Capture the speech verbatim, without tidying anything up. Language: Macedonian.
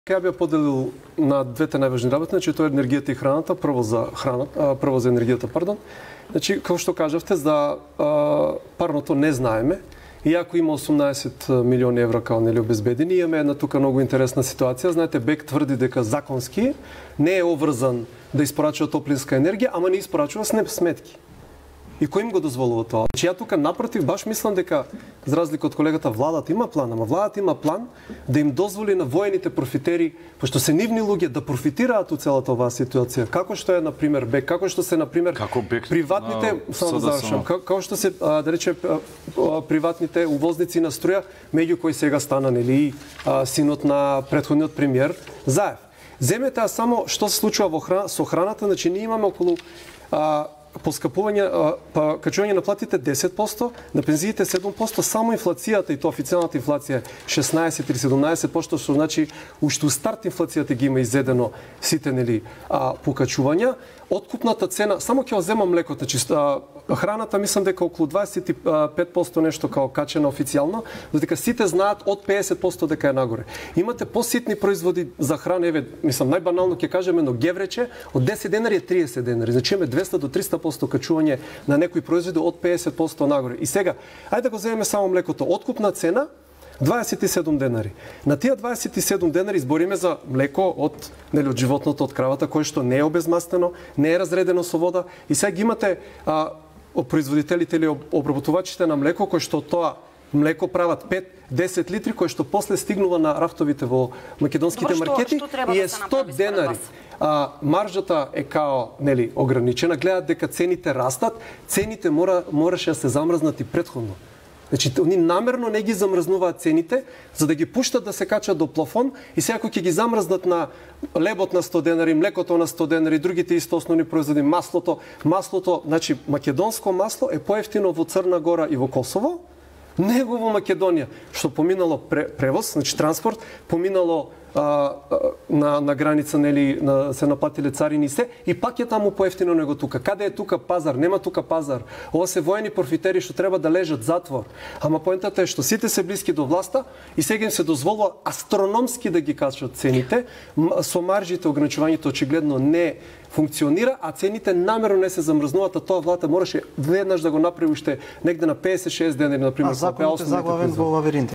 Ја би ја поделил на двете најважни работи, значи тоа е енергијата и храната, прво за храната, прво за енергијата, пардон. Значи, како што кажавте, за а, парното не знаеме. Иако има осумнаесет милиони евра као нели обезбедени, имаме една тука многу интересна ситуација. Знаете, БЕК тврди дека законски не е обврзан да испорачува топлинска енергија, ама не испорачува сметки. И кој им го дозволува тоа? Значи, ја тука напротив баш мислам дека, за разлика од колегата, владата има план, ама владата има план да им дозволи на воените профитери, пошто се нивни луѓе, да профитираат од целата оваа ситуација. Како што е на пример БЕК, како што се на пример приватните, само да завршам, како што се да рече приватните увозници на струја, меѓу кои сега стана нели синот на претходниот премиер Заев. Земете само што се случува во храна, со храната, значи ние имаме околу а, поскапување, па качување на платите десет проценти, на пензиите седум проценти, само инфлацијата, и тоа официјалната инфлација шеснаесет или седумнаесет проценти, што значи уште у старт инфлацијата ги има изедено сите нели а, покачувања. Откупната цена, само ќе земам млекото, значи храната мислам дека околу дваесет и пет проценти нешто као качена официјално, додека сите знаат од пеесет проценти дека е нагоре. Имате поситни производи за храна, еве, мислам најбанално ќе кажеме, но геврече од десет денари е триесет денари. Значи имаме двеста до триста проценти качување на некои производи од пеесет проценти нагоре. И сега, ајде да го земеме само млекото. Откупна цена дваесет и седум денари. На тие дваесет и седум денари збориме за млеко од нели од животното, од кравата, кое што не е обезмастено, не е разредено со вода, и сега ги имате а, производителите или обработувачите на млеко кои што тоа млеко прават пет до десет литри, кои што после стигнува на рафтовите во македонските Добро, маркети што, што и е да сто денари. А, маржата е као нели ограничена, гледат дека цените растат, цените мора мораше да се замрзнат и претходно. Значи, они намерно не ги замрзнуваат цените, за да ги пуштат да се качат до плафон, и сега кога ќе ги замрзнат на лебот на сто денари, млекото на сто денари, другите исто основни производи, маслото, маслото, значи македонско масло е поевтино во Црна Гора и во Косово, него во Македонија, што поминало превоз, значи транспорт, поминало а, на, на граница, нели, на, се наплатиле царини и се, и пак е таму поевтино него тука. Каде е тука пазар? Нема тука пазар. Ова се воени профитери што треба да лежат затвор. Ама поентата е што сите се блиски до власта и сега им се дозволува астрономски да ги качат цените, со маржите ограничувањето очигледно не функционира, а цените намерно не се замрзнуваат, а тоа владата мораше веднаш да го направи уште негде на пеесет шест денари, на пример. А законот е заглавен во лавиринте.